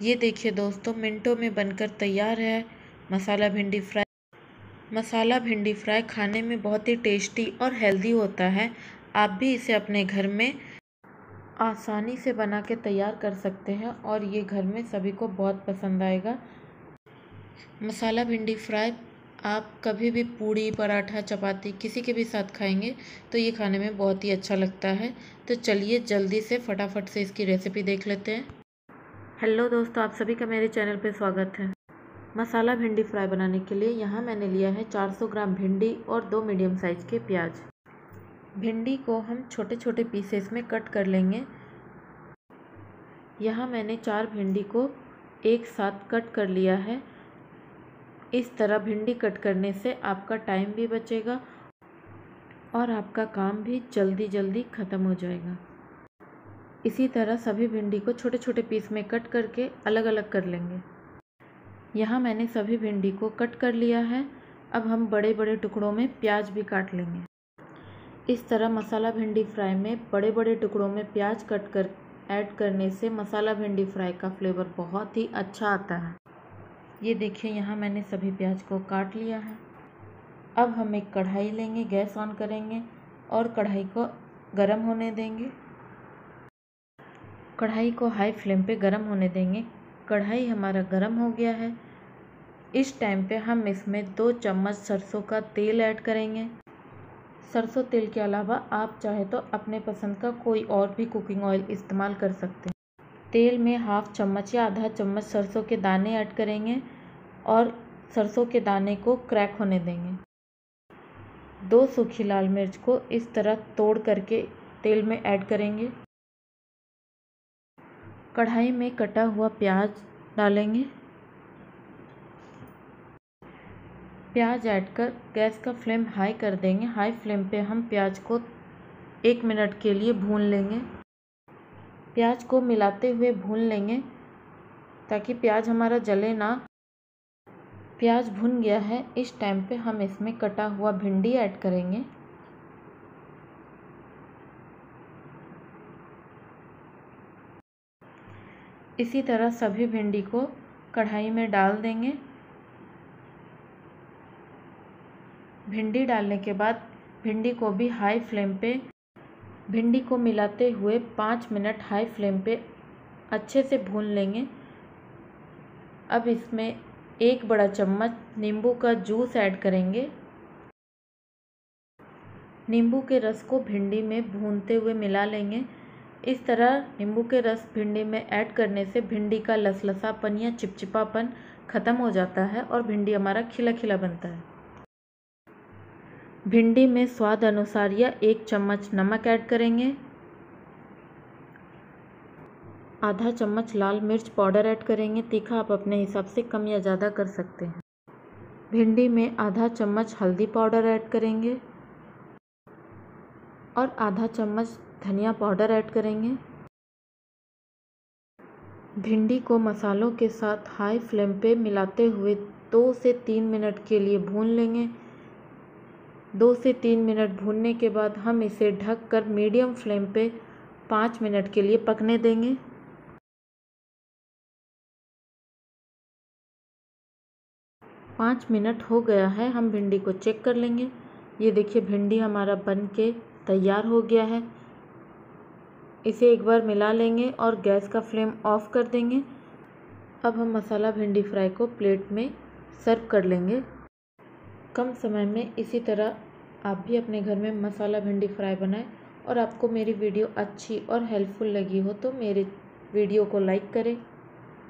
ये देखिए दोस्तों, मिनटों में बनकर तैयार है मसाला भिंडी फ्राई। मसाला भिंडी फ्राई खाने में बहुत ही टेस्टी और हेल्दी होता है। आप भी इसे अपने घर में आसानी से बना के तैयार कर सकते हैं और ये घर में सभी को बहुत पसंद आएगा। मसाला भिंडी फ्राई आप कभी भी पूड़ी, पराठा, चपाती किसी के भी साथ खाएंगे तो ये खाने में बहुत ही अच्छा लगता है। तो चलिए जल्दी से फटाफट से इसकी रेसिपी देख लेते हैं। हेलो दोस्तों, आप सभी का मेरे चैनल पे स्वागत है। मसाला भिंडी फ्राई बनाने के लिए यहाँ मैंने लिया है 400 ग्राम भिंडी और 2 मीडियम साइज़ के प्याज। भिंडी को हम छोटे छोटे पीसेस में कट कर लेंगे। यहाँ मैंने 4 भिंडी को एक साथ कट कर लिया है। इस तरह भिंडी कट करने से आपका टाइम भी बचेगा और आपका काम भी जल्दी जल्दी ख़त्म हो जाएगा। इसी तरह सभी भिंडी को छोटे छोटे पीस में कट करके अलग अलग कर लेंगे। यहाँ मैंने सभी भिंडी को कट कर लिया है। अब हम बड़े बड़े टुकड़ों में प्याज भी काट लेंगे। इस तरह मसाला भिंडी फ्राई में बड़े बड़े टुकड़ों में प्याज कट कर ऐड करने से मसाला भिंडी फ्राई का फ्लेवर बहुत ही अच्छा आता है। ये देखिए, यहाँ मैंने सभी प्याज को काट लिया है। अब हम एक कढ़ाई लेंगे, गैस ऑन करेंगे और कढ़ाई को गर्म होने देंगे। कढ़ाई को हाई फ्लेम पे गर्म होने देंगे। कढ़ाई हमारा गर्म हो गया है। इस टाइम पे हम इसमें 2 चम्मच सरसों का तेल ऐड करेंगे। सरसों तेल के अलावा आप चाहे तो अपने पसंद का कोई और भी कुकिंग ऑयल इस्तेमाल कर सकते हैं। तेल में हाफ चम्मच या आधा चम्मच सरसों के दाने ऐड करेंगे और सरसों के दाने को क्रैक होने देंगे। 2 सूखी लाल मिर्च को इस तरह तोड़ करके तेल में ऐड करेंगे। कढ़ाई में कटा हुआ प्याज डालेंगे। प्याज ऐड कर गैस का फ्लेम हाई कर देंगे। हाई फ्लेम पे हम प्याज को 1 मिनट के लिए भून लेंगे। प्याज को मिलाते हुए भून लेंगे ताकि प्याज हमारा जले ना। प्याज भुन गया है। इस टाइम पे हम इसमें कटा हुआ भिंडी ऐड करेंगे। इसी तरह सभी भिंडी को कढ़ाई में डाल देंगे। भिंडी डालने के बाद भिंडी को भी हाई फ्लेम पे भिंडी को मिलाते हुए 5 मिनट हाई फ्लेम पे अच्छे से भून लेंगे। अब इसमें 1 बड़ा चम्मच नींबू का जूस ऐड करेंगे। नींबू के रस को भिंडी में भूनते हुए मिला लेंगे। इस तरह नींबू के रस भिंडी में ऐड करने से भिंडी का लसलसापन या चिपचिपापन ख़त्म हो जाता है और भिंडी हमारा खिला खिला बनता है। भिंडी में स्वाद अनुसार या 1 चम्मच नमक ऐड करेंगे। आधा चम्मच लाल मिर्च पाउडर ऐड करेंगे। तीखा आप अपने हिसाब से कम या ज़्यादा कर सकते हैं। भिंडी में आधा चम्मच हल्दी पाउडर ऐड करेंगे और आधा चम्मच धनिया पाउडर ऐड करेंगे। भिंडी को मसालों के साथ हाई फ्लेम पे मिलाते हुए 2 से 3 मिनट के लिए भून लेंगे। 2 से 3 मिनट भूनने के बाद हम इसे ढककर मीडियम फ्लेम पे 5 मिनट के लिए पकने देंगे। 5 मिनट हो गया है। हम भिंडी को चेक कर लेंगे। ये देखिए, भिंडी हमारा बन के तैयार हो गया है। इसे एक बार मिला लेंगे और गैस का फ्लेम ऑफ कर देंगे। अब हम मसाला भिंडी फ्राई को प्लेट में सर्व कर लेंगे। कम समय में इसी तरह आप भी अपने घर में मसाला भिंडी फ्राई बनाएं। और आपको मेरी वीडियो अच्छी और हेल्पफुल लगी हो तो मेरे वीडियो को लाइक करें।